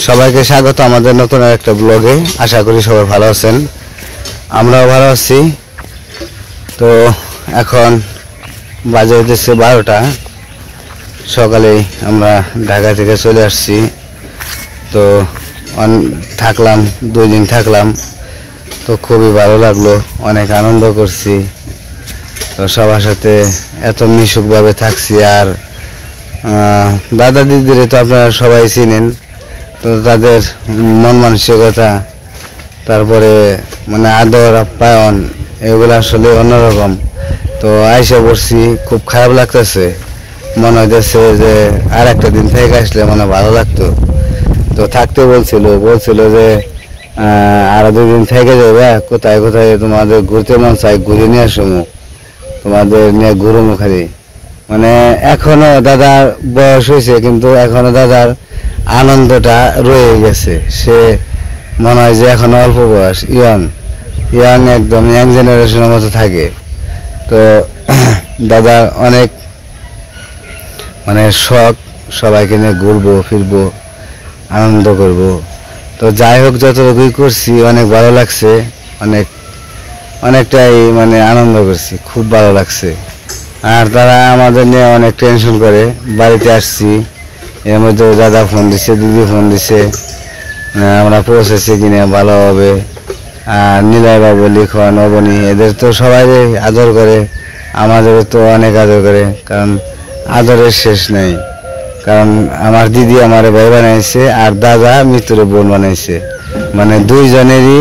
সবাইকে স্বাগত আমাদের নতুন একটা ব্লগে। আশা করি সবাই ভালো আছেন, আমরাও ভালো আছি। তো এখন বাজে হচ্ছে 12টা। সকালে আমরা ঢাকা থেকে চলে আসছি। তো থাকলাম 2 দিন থাকলাম, তো খুবই ভালো লাগলো, অনেক আনন্দ করছি। তো সবার সাথে এত মিশুকভাবে থাকছি। আর দাদা দিদির তো আপনারা সবাই চিনেন, তো তাদের মন মানসিকতা, তারপরে মানে আদর আপ্যায়ন, এগুলো আসলে অন্যরকম। তো আইসা পড়ছি, খুব খারাপ লাগতেছে, মনে হইতেছে যে আর একটা দিন থেকে আসলে মানে ভালো লাগতো। তো থাকতে বলছিল যে আরো 2 দিন থেকে যাবে, কোথায় কোথায় তোমাদের ঘুরতে মন চাই, ঘুরে নিয়ে আসো, তোমাদের নিয়ে ঘুরবো খালি। মানে এখনো দাদার বয়স হয়েছে, কিন্তু এখনো দাদার আনন্দটা রয়ে গেছে। সে মনে হয় যে এখনো অল্প বয়স, ইয়াং একদম ইয়াং জেনারেশনের মতো থাকে। তো দাদা অনেক মানে শখ, সবাইকে নিয়ে ঘুরবো ফিরবো, আনন্দ করব। তো যাই হোক, যতটুকুই করছি অনেক ভালো লাগছে, অনেকটাই মানে আনন্দ করছি, খুব ভালো লাগছে। আর তারা আমাদের নিয়ে অনেক টেনশন করে। বাড়িতে আসছি, এর মধ্যে দাদা ফোন দিছে, দিদি ফোন দিছে, আমরা পৌঁছেছি কিনা, ভালো হবে। আর নীলাই বাবু, লিখন, অবনী, এদের তো সবাই আদর করে, আমাদেরও তো অনেক আদর করে, কারণ আদরের শেষ নেই। কারণ আমার দিদি আমার ভাই বানাইছে, আর দাদা মৃত্যুর বোন বানাইছে। মানে 2 জনেরই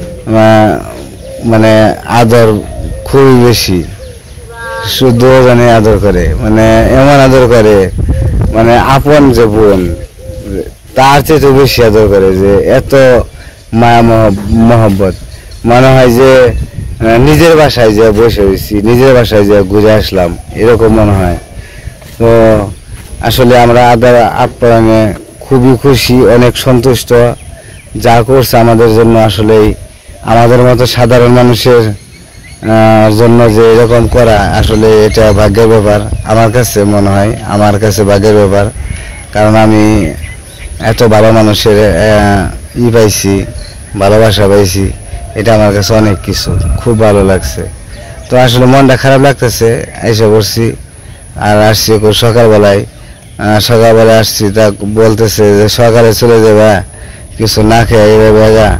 মানে আদর খুবই বেশি। শুধু 2 জনে আদর করে, মানে এমন আদর করে, মানে আপন যে বোন তার চেয়ে তো বেশি আদর করে। যে এত মায়া মহব্বত, মনে হয় যে নিজের বাসায় যে বসে হয়েছি, নিজের বাসায় যে ঘুরে আসলাম, এরকম মনে হয়। তো আসলে আমরা আদর আপ্যায়নে খুবই খুশি, অনেক সন্তুষ্ট। যা করছে আমাদের জন্য, আসলেই আমাদের মতো সাধারণ মানুষের জন্য যে এরকম করা, আসলে এটা ভাগ্যের ব্যাপার। আমার কাছে মনে হয়, আমার কাছে ভাগ্যের ব্যাপার। কারণ আমি এত ভালো মানুষের পাইছি, ভালোবাসা পাইছি, এটা আমার কাছে অনেক কিছু, খুব ভালো লাগছে। তো আসলে মনটা খারাপ লাগতেছে, এসে পড়ছি। আর আসছি সকালবেলায় আসছি, তা বলতেছে যে সকালে চলে যাবা, কিছু না খেয়ে বেগা,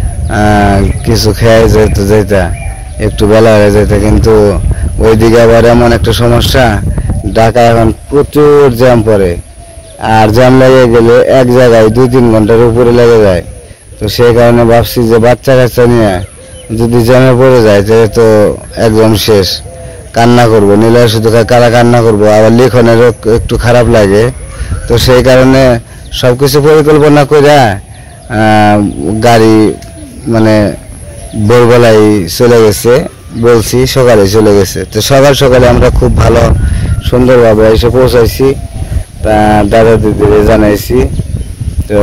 কিছু খেয়ে যেতা, একটু বেলা হয়ে যেত। কিন্তু ওইদিকে আবার এমন একটা সমস্যা, ঢাকা এখন প্রচুর জ্যাম পড়ে। আর জ্যাম লেগে গেলে এক জায়গায় 2-3 ঘন্টার উপরে লেগে যায়। তো সেই কারণে ভাবছি যে বাচ্চা কাচ্চা নিয়ে যদি জ্যামে পড়ে যায়, তাহলে তো একদম শেষ, কান্না করবো। নিলে শুধু কান্না করবো, আবার লিখনেরও একটু খারাপ লাগে। তো সেই কারণে সব কিছু পরিকল্পনা করে গাড়ি মানে ভোরবেলায় চলে গেছে, বলছি সকালে চলে গেছে। তো সকালে আমরা খুব ভালো সুন্দরভাবে এসে পৌঁছাইছি। তা দাদা দিদিরে জানাইছি। তো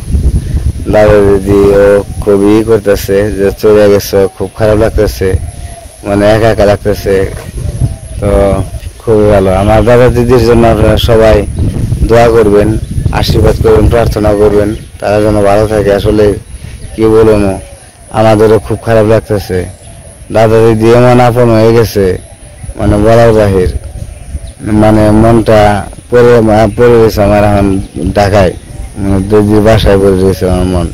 দাদা দিদি ও খুবই করতেছে যে চলে গেছে, খুব খারাপ লাগতেছে, মানে একা একা লাগতেছে। তো খুবই ভালো। আমার দাদা দিদির জন্য আপনারা সবাই দোয়া করবেন, আশীর্বাদ করবেন, প্রার্থনা করবেন, তারা যেন ভালো থাকে। আসলে কি বলবো, আমাদেরও খুব খারাপ লাগতেছে। দাদা দিদি এমন আপন হয়ে গেছে, মানে বলার বাহির। মানে মনটা পড়ে গেছে আমার এখন ঢাকায়, মানে দিদির বাসায় পড়ে গেছে আমার মন।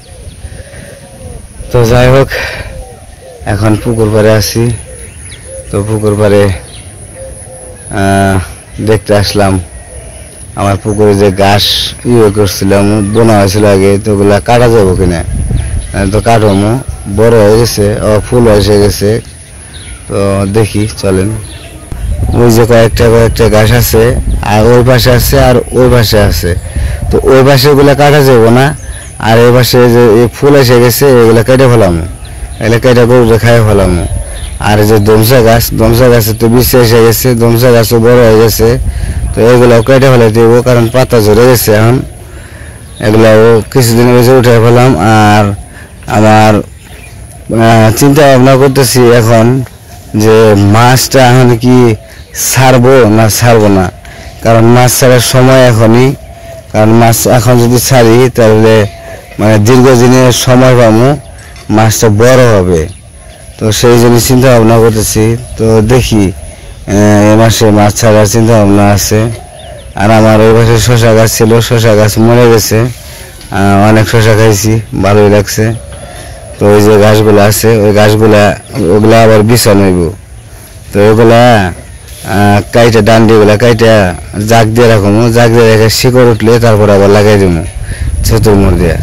তো যাই হোক, এখন পুকুর পাড়ে আছি। তো পুকুর পাড়ে দেখতে আসলাম। আমার পুকুরে যে ঘাস করছিলাম, বোনা হয়েছিল আগে, তো ওগুলা কাটা যাবো কিনা। তো কাটমো, বড় হয়ে গেছে, ফুল এসে গেছে। তো দেখি, চলেন। ওই যে কয়েকটা ঘাস আছে, আর ওই পাশে আছে, আর ওই পাশে আছে। তো ওই পাশে ওগুলা কাটা যাবো না, আর এই পাশে যে ফুল এসে গেছে, এগুলা কেটে ফেলামো, এগুলা কেটে গরুটা খাই ফেলামো। আর যে দমসা গাছে তো বিছে এসে গেছে, দমসা গাছও বড় হয়ে গেছে। তো এগুলাও কেটে ফেলে দেবো, কারণ পাতা ঝরে গেছে এখন। এগুলাও কিছুদিন বেশি উঠে ফেলাম। আর আমার চিন্তা ভাবনা করতেছি এখন যে মাছটা এখন কি ছাড়বো না ছাড়বো না, কারণ মাছ ছাড়ার সময় এখনই। কারণ মাছ এখন যদি ছাড়ি, তাহলে মানে দীর্ঘদিনের সময় পাবো, মাছটা বড় হবে। তো সেই জন্য চিন্তা ভাবনা করতেছি। তো দেখি এ মাসে মাছ ছাড়ার চিন্তা ভাবনা আছে। আর আমার ওই পাশে শশা গাছ ছিল, শশা গাছ মরে গেছে, অনেক শশা খাইছি, ভালোই লাগছে। তো ওই যে গাছগুলো আছে ওই গাছগুলা ওগুলা আবার বিছানো হইব। তো ওগুলা কাইটা ডান্ডিগুলা কাইটা জাগ দিয়ে রাখবো, জাগ দিয়ে রেখে শিকড় উঠলে তারপর আবার লাগাই দেবো ছতুর মোড় দিয়ে।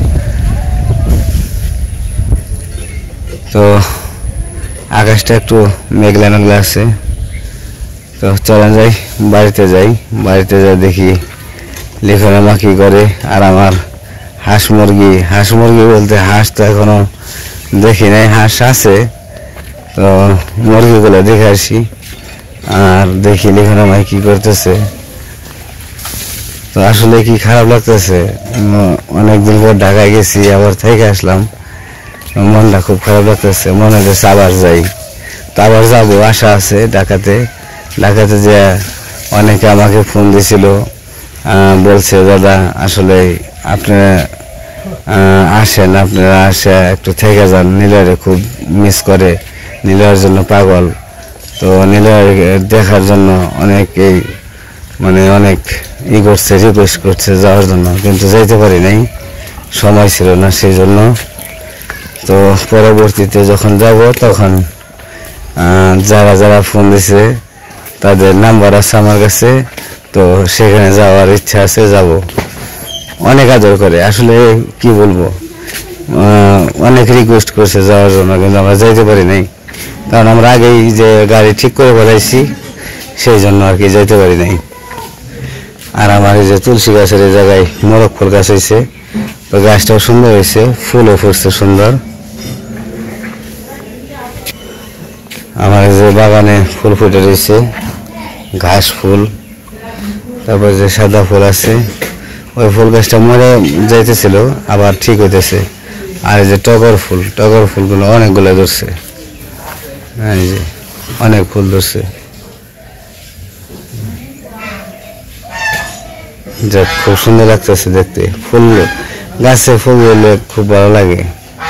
তো আকাশটা একটু মেঘলা মেঘলা আছে। তো চলেন যাই, বাড়িতে যাই, বাড়িতে যাই দেখি লিখনের মা কি করে। আর আমার হাঁস মুরগি বলতে হাঁস তো এখনো দেখি নাই, হাঁস আছে। তো মুরগিগুলো দেখে আসি আর দেখি লিখনের মা কি করতেছে। তো আসলে কি খারাপ লাগতেছে, অনেকদিন পর ঢাকায় গেছি, আবার থেকে আসলাম, মনটা খুব খারাপ লাগতেছে। মনে হচ্ছে আবার যাই। তো আবার যাবো, আশা আছে ঢাকাতে যে অনেকে আমাকে ফোন দিছিল, বলছে দাদা আসলে আপনারা আসেন, আপনারা আসে একটু থেকে যান, নীলয়রে খুব মিস করে, নীলয়ের জন্য পাগল। তো নীলয় দেখার জন্য অনেকেই মানে অনেক করছে, রিকোয়েস্ট করছে যাওয়ার জন্য, কিন্তু যাইতে পারি নাই, সময় ছিল না সেই জন্য। তো পরবর্তীতে যখন যাব তখন যারা ফোন দিছে তাদের নাম্বার আছে আমার কাছে। তো সেখানে যাওয়ার ইচ্ছা আছে, যাব। অনেক আদর করে, আসলে কি বলবো, অনেক রিকোয়েস্ট করছে যাওয়ার জন্য, কিন্তু আমরা যাইতে পারি নাই, কারণ আমরা আগেই যে গাড়ি ঠিক করে বেড়াইছি সেই জন্য আর কি যাইতে পারি নাই। আর আমার এই যে তুলসী গাছের এই জায়গায় মোরগ ফুল গাছ হয়েছে, ওই গাছটাও সুন্দর হয়েছে, ফুলও ফুটছে সুন্দর। আমার যে বাগানে ফুল ফুটে রয়েছে, ঘাস ফুল, তারপর যে সাদা ফুল আছে, ওই ফুল গাছটা মরে যাইতেছিল, আবার ঠিক হইতেছে। আর এই যে টগর ফুলগুলো অনেকগুলো ধরছে, এই যে অনেক ফুল ধরছে। যাক, খুব সুন্দর লাগতেছে দেখতে, ফুল গাছে ফুল দিলে খুব ভালো লাগে।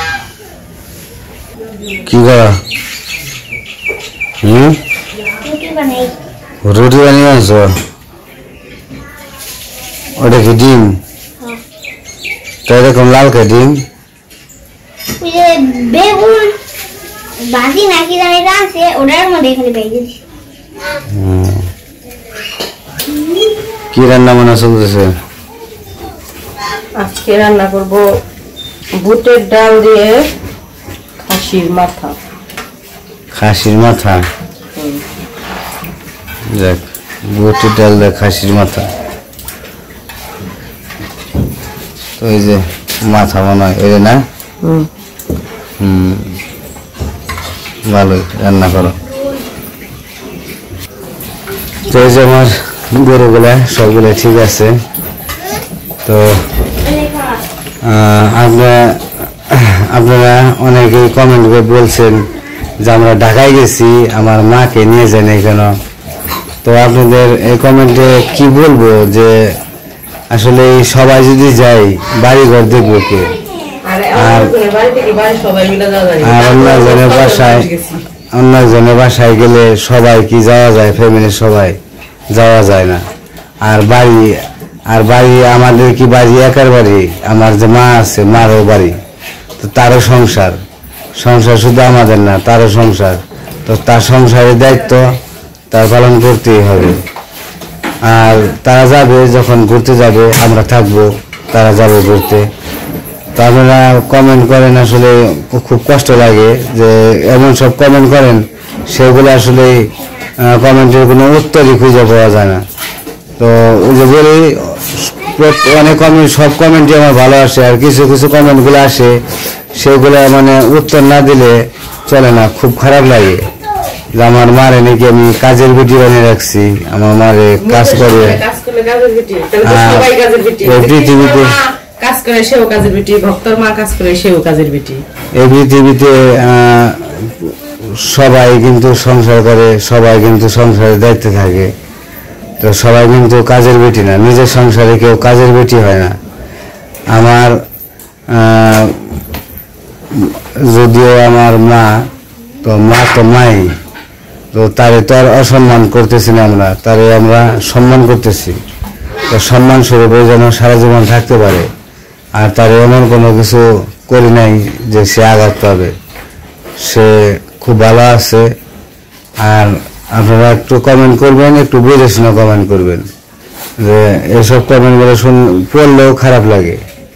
কি করা? রুটি বানিয়ে আনছো? ওটা কি ডিম? তো এরকম লাল কে ডিম? বেগুন ভাজি নাকি জানি আছে, ওটার মধ্যে খালি বেজেছি। কি রান্না বান্না চলতেছে? আজকে রান্না করব বুটের ডাল দিয়ে খাসির মাথা। যাক, বুটের ডাল দিয়ে খাসির মাথা। তো এই যে মাথা মনে হয় এই না? ভালোই রান্না করো। তো এই যে আমার গরুগুলা সবগুলো ঠিক আছে। তো আপনারা অনেকেই কমেন্ট করে বলছেন যে আমরা ঢাকায় গেছি, আমার মাকে নিয়ে যান কেন। তো আপনাদের এই কমেন্টে কি বলবো, যে আসলে সবাই যদি যাই বাড়িঘর দেখবো কে, আর অন্য জনের বাসায় গেলে সবাই কি যাওয়া যায়, ফ্যামিলির সবাই যাওয়া যায় না। আর বাড়ি আমাদের কি বাড়ি একার বাড়ি, আমার যে মা আছে মারও বাড়ি, তো তারও সংসার শুধু আমাদের না, তারও সংসার। তো তার সংসারের দায়িত্ব তার পালন করতেই হবে। আর তারা যাবে, যখন ঘুরতে যাবে আমরা থাকবো, তারা যাবে ঘুরতে। তো আপনারা কমেন্ট করেন, আসলে খুব কষ্ট লাগে যে এমন সব কমেন্ট করেন, সেগুলো আসলে কমেন্টের কোনো উত্তরই খুঁজে পাওয়া যায় না। তো ওই যে বলি, অনেক কমেন্ট, সব কমেন্টই আমার ভালো আসে, আর কিছু কমেন্টগুলো আসে সেগুলো মানে উত্তর না দিলে চলে না, খুব খারাপ লাগে। যে আমার মারে নাকি আমি কাজের ভিডিও বানিয়ে রাখছি, আমার মারে কাজ করে পৃথিবীতে, কাজ করে সেও কাজের বেটি, ভক্তর মা কাজ করে সেও কাজের বেটি। এই পৃথিবীতে সবাই কিন্তু সংসার করে, সবাই কিন্তু সংসারের দায়িত্বে থাকে। তো সবাই কিন্তু কাজের বেটি না, নিজের সংসারে কেউ কাজের বেটি হয় না। আমার যদিও আমার মা তো মাই, তো তারে তো আর অসম্মান করতেছি না, তারে আমরা সম্মান করতেছি। তো সম্মান স্বরূপ যেন সারা জীবন থাকতে পারে, আর তার এমন কোনো কিছু করি নাই যে সে আঘাত পাবে। সে খুব ভালো আছে। আর আপনারা একটু কমেন্ট করবেন, একটু বুঝে শুনে কমেন্ট করবেন, যে এসব কমেন্টগুলো পড়লেও খারাপ লাগে।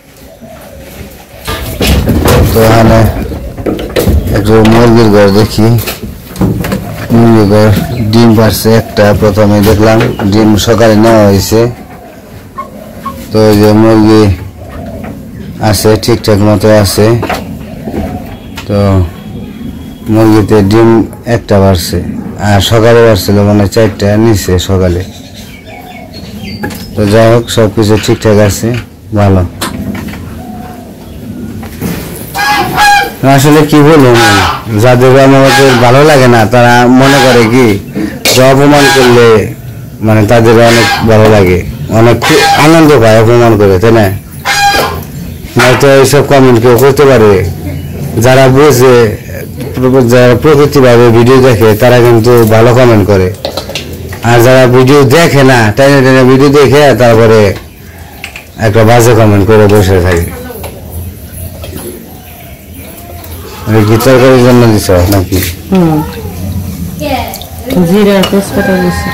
তো এখানে একটু মুরগির ঘর দেখি। মুরগির ঘর ডিম পারছে একটা, প্রথমে দেখলাম ডিম সকালে নেওয়া হয়েছে। তো এই যে মুরগি আছে, ঠিকঠাক মতো আছে। তো মুরগিতে ডিম একটা পারছে, আর সকালে পারছিল মানে 4টা নিচে সকালে। তো যাই হোক, সব কিছু ঠিকঠাক আছে, ভালো। আসলে কি বলুন, যাদের আমাদের ভালো লাগে না তারা মনে করে কি যে অপমান করলে মানে তাদের অনেক ভালো লাগে, অনেক আনন্দ পায় অপমান করে, তাই না? নয়তো এইসব কমেন্ট কেউ করতে পারে? যারা বোঝে, যারা প্রকৃতিভাবে ভিডিও দেখে তারা কিন্তু ভালো কমেন্ট করে, আর যারা ভিডিও দেখে না, টেনে টেনে ভিডিও দেখে তারপরে একটা বাজে কমেন্ট করে বসে থাকে। কি তরকারির জন্য দিছ নাকি? জিরা তেজপাতা দিছি।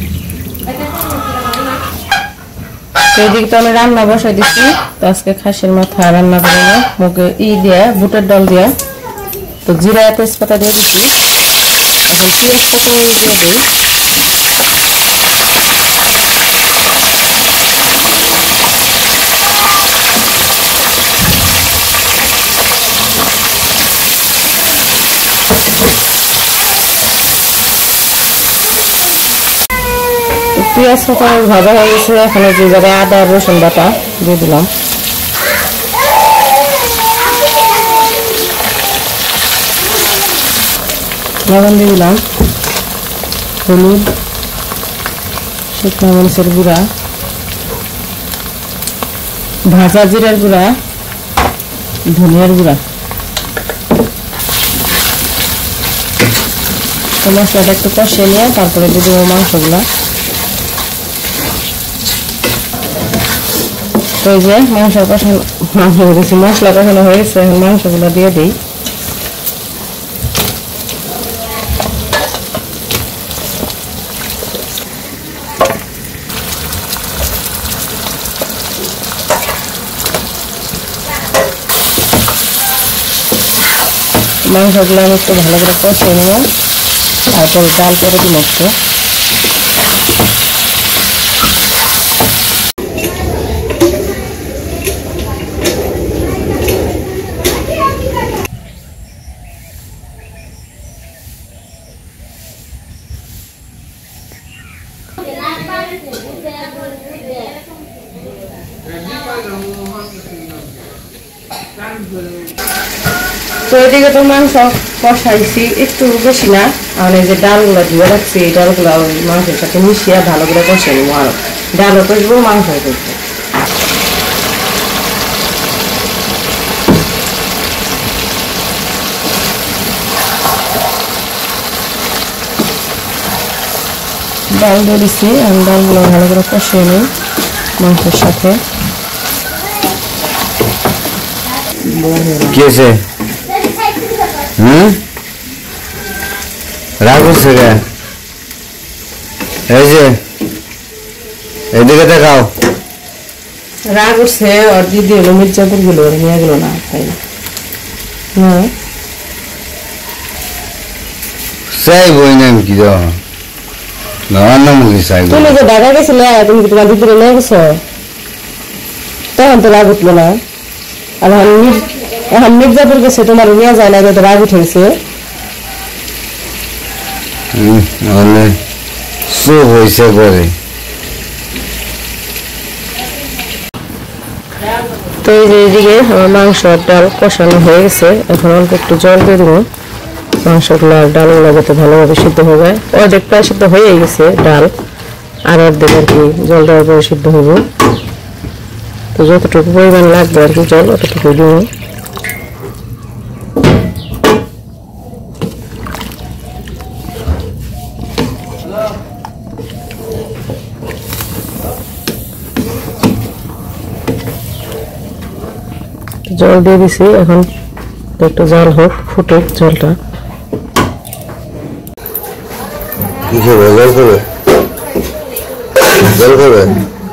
সেদিকে তো আমি রান্না বসাই দিচ্ছি। তো আজকে খাসির মাথা রান্না করে মুখে দিয়ে বুটের ডাল দিয়ে, তো জিরা তেজপাতা দিয়ে দিচ্ছি। এখন পেঁয়াজ পটল দিয়ে দিই। পেঁয়াজ পটল ভাজা হয়ে গেছে, এখানে যে জায়গায় আদা রসুন বাটা দিয়ে দিলাম। লবণ দিয়ে দিলাম, হলুদ, শুকনো মরিচের গুঁড়া, ভাজা জিরার গুঁড়া, ধনিয়ার গুঁড়া। তো মশলাটা একটু কষিয়ে নিয়ে তারপরে দিয়ে দেবো মাংসগুলা। তো এই যে মশলা কষানো হয়ে গেছে, এখন মাংসগুলো দিয়ে দিই। মাংসগুলো আমি একটু ভালো করে কষিয়ে নেব, তারপরে ডাল করে দিন একটু। তো এদিকে তো মাংস কষাইছি একটু বেশি না, আর এই যে ডালগুলো ধুয়ে রাখছি, এই ডালগুলো মাংসের সাথে মিশিয়ে ভালো করে কষিয়ে নেবো। আর ডালও কষবো, মাংস কষবো। ডাল দিয়ে দিচ্ছি, আমি ডালগুলো ভালো করে কষিয়ে নিই মাংসের সাথে। কি আছে? রাগ হচ্ছে কে? এই যে এদিকে দেখাও। রাগ উঠছে, আর দিদি হলো মির্জাপুর গুলো নিয়ে গেল না, তাই চাইবই না কি মুখে চাইব। তুমি যে ঢাকা গেছিলে, তুমি কি তোমার দিদিরে নিয়ে গেছো? তখন তো রাগ উঠলো না। আর এখন মির্জাপুর গেছে, তোমার নিয়ে যায় না, তো রাগ উঠেছে। চুপ হয়েছে করে। তো এই যে এদিকে আমার মাংস আর ডাল কষানো হয়ে গেছে, এখন অল্প একটু জল দিয়ে দেবো। মাংসগুলো আর ডালগুলো যাতে ভালোভাবে সিদ্ধ হয়ে যায়। অর্ধেক প্রায় সিদ্ধ হয়ে গেছে ডাল, আর অর্ধেক আর কি জল দেওয়ার পরে সিদ্ধ হবো। তো যতটুকু পরিমাণ লাগবে আর কি জল অতটুকু দিব। জল দিয়ে দিছি, এখন একটু জল হোক, ফুটুক জলটা। কি খাবে? জল খাবে? জল খাবে?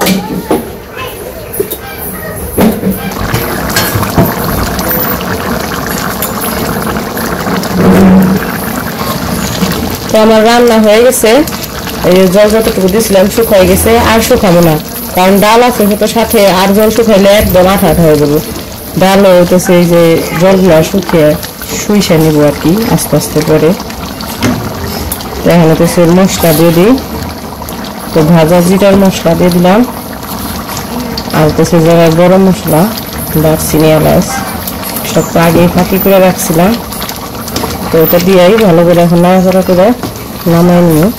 তো আমার রান্না হয়ে গেছে, এই জল যতটুকু দিয়েছিলাম শুকাই গেছে, আর শুকাবো না কারণ ডাল আছে সেটার সাথে, আর জল শুকাইলে একদম আঠা আঠা হয়ে যাবে। ডাল হইতেছে এই যে জলগুলো শুকিয়ে শুইসা নিব আর কি আস্তে আস্তে করে। এখন হইতেছে মশলা দিয়ে দিই, তো ভাজা জিরার মশলা দিয়ে দিলাম, আর হইতেছে যারা গরম মশলা, দারচিনি, এলাচ সব তো আগেই ফাঁকি করে রাখছিলাম। তো এটা দিয়েই ভালো করে এখন নাড়াচাড়া করে নামাই নিও।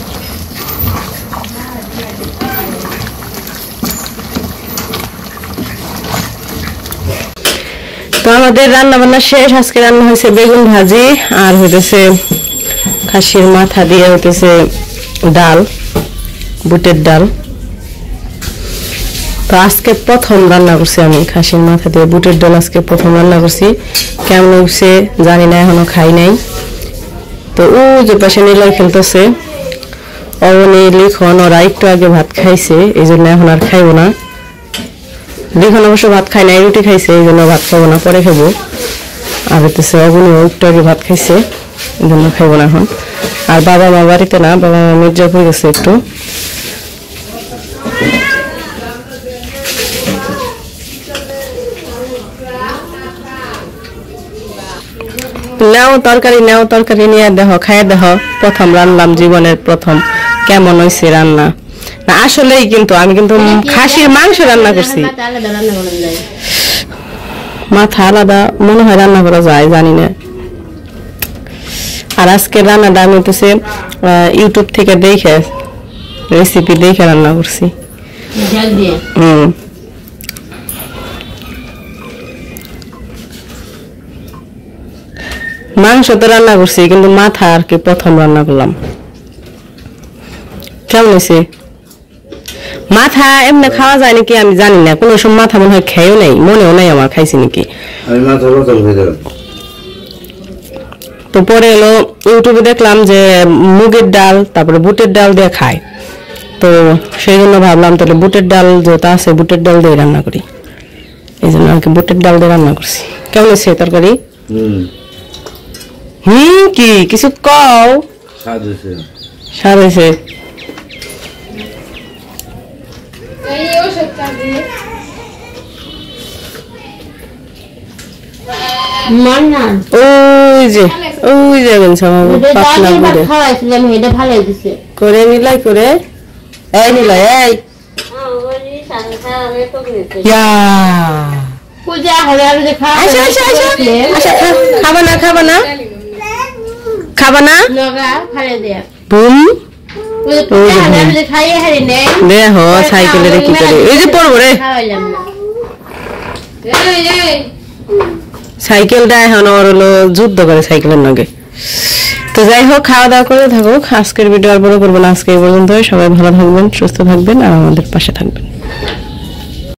তো আমাদের রান্না বান্না শেষ। আজকে রান্না হয়েছে বেগুন ভাজি, আর হইতেছে খাসির মাথা দিয়ে হইতেছে ডাল, বুটের ডাল। তো আজকে প্রথম রান্না করছি আমি খাসির মাথা দিয়ে বুটের ডাল, আজকে প্রথম রান্না করছি। কেমন হচ্ছে জানি না, এখনো খাই নাই। তো ও যে পাশে নিলয় খেলতেছে, অবনি লিখন ওরা একটু আগে ভাত খাইছে, এই জন্য এখন আর খাইবো না। লিখন অবশ্য ভাত খাই নাই, রুটি খাইছে, এই জন্য ভাত খাবো না, পরে খাবো। আর হইতেছে অবনিও একটু আগে ভাত খাইছে, এই জন্য খাইবো না এখন। আর বাবা মা বাড়িতে না, বাবা মা মির্জাপুর গেছে একটু। নাও তরকারি, নাও তরকারি নিয়ে দেখো, খাইয়ে দেখো। প্রথম রান্নাম, জীবনের প্রথম। কেমন হয়েছে রান্না? না আসলেই কিন্তু আমি কিন্তু খাসির মাংস রান্না করছি। মাথা আলাদা মনে হয় রান্না করা যায়, জানি না। আর আজকের রান্নাটা আমি হচ্ছে ইউটিউব থেকে দেখে, রেসিপি দেখে রান্না করছি। মাংস তো রান্না করছি, কিন্তু মাথা আর কি প্রথম রান্না করলাম। কেমন হয়েছে? মাথা এমনি খাওয়া যায় নাকি আমি জানি না, কোনো সময় মাথা মনে হয় খেয়েও নাই, মনেও নাই আমার খাইছি নাকি। তো পরে এলো ইউটিউবে দেখলাম যে মুগের ডাল তারপরে বুটের ডাল দিয়ে খায়, তো সেই জন্য ভাবলাম তাহলে বুটের ডাল যেটা আছে বুটের ডাল দিয়ে রান্না করি, এই জন্য আর কি বুটের ডাল দিয়ে রান্না করছি। কেমন হয়েছে তরকারি? কি কিছু কও? স্বাদ হয়েছে। ওই যে পাতলা করে নিলাই করে, এই নিলাই, এই খাবা না, খাবা না, খাবা না, দেহ সাইকেলে কি করে, এই যে পড়বো রে সাইকেলটা, এখন ওর হলো যুদ্ধ করে সাইকেলের নাগে। তো যাই হোক, খাওয়া দাওয়া করে থাকুক। আজকের ভিডিও আর বড় করবো না, আজকে এই পর্যন্ত। সবাই ভালো থাকবেন, সুস্থ থাকবেন, আর আমাদের পাশে থাকবেন।